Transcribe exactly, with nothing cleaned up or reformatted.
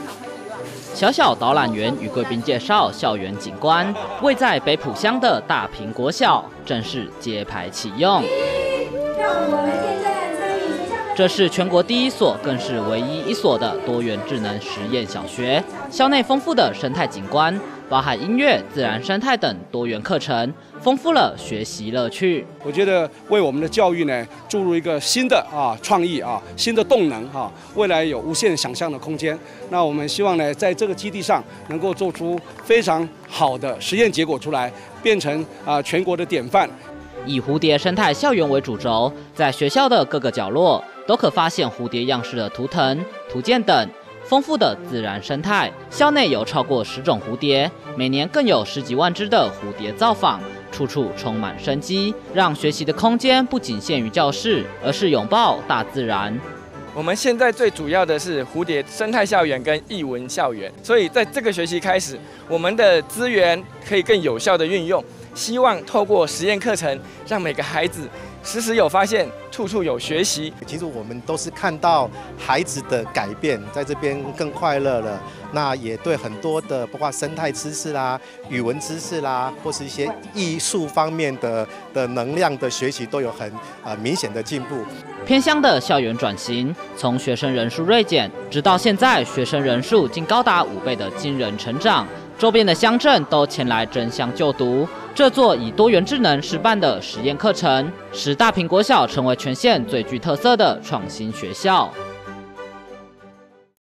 小小导览员与贵宾介绍校园景观，位在北埔乡的大坪国小正式揭牌启用。让我们见证参与学校的。这是全国第一所，更是唯一一所的多元智能实验小学。校内丰富的生态景观，包含音乐、自然生态等多元课程，丰富了学习乐趣。 我觉得为我们的教育呢注入一个新的啊创意啊新的动能啊，未来有无限想象的空间。那我们希望呢在这个基地上能够做出非常好的实验结果出来，变成啊全国的典范。 以蝴蝶生态校园为主轴，在学校的各个角落都可发现蝴蝶样式的图腾、图鉴等。丰富的自然生态，校内有超过十种蝴蝶，每年更有十几万只的蝴蝶造访，处处充满生机，让学习的空间不仅限于教室，而是拥抱大自然。 我们现在最主要的是蝴蝶生态校园跟艺文校园，所以在这个学期开始，我们的资源可以更有效的运用，希望透过实验课程，让每个孩子时时有发现，处处有学习。 其实我们都是看到孩子的改变，在这边更快乐了。那也对很多的，包括生态知识啦、语文知识啦，或是一些艺术方面的的能量的学习，都有很呃明显的进步。 偏乡的校园转型，从学生人数锐减，直到现在学生人数竟高达五倍的惊人成长。周边的乡镇都前来争相就读。这座以多元智能实办的实验课程，使大坪国小成为全县最具特色的创新学校。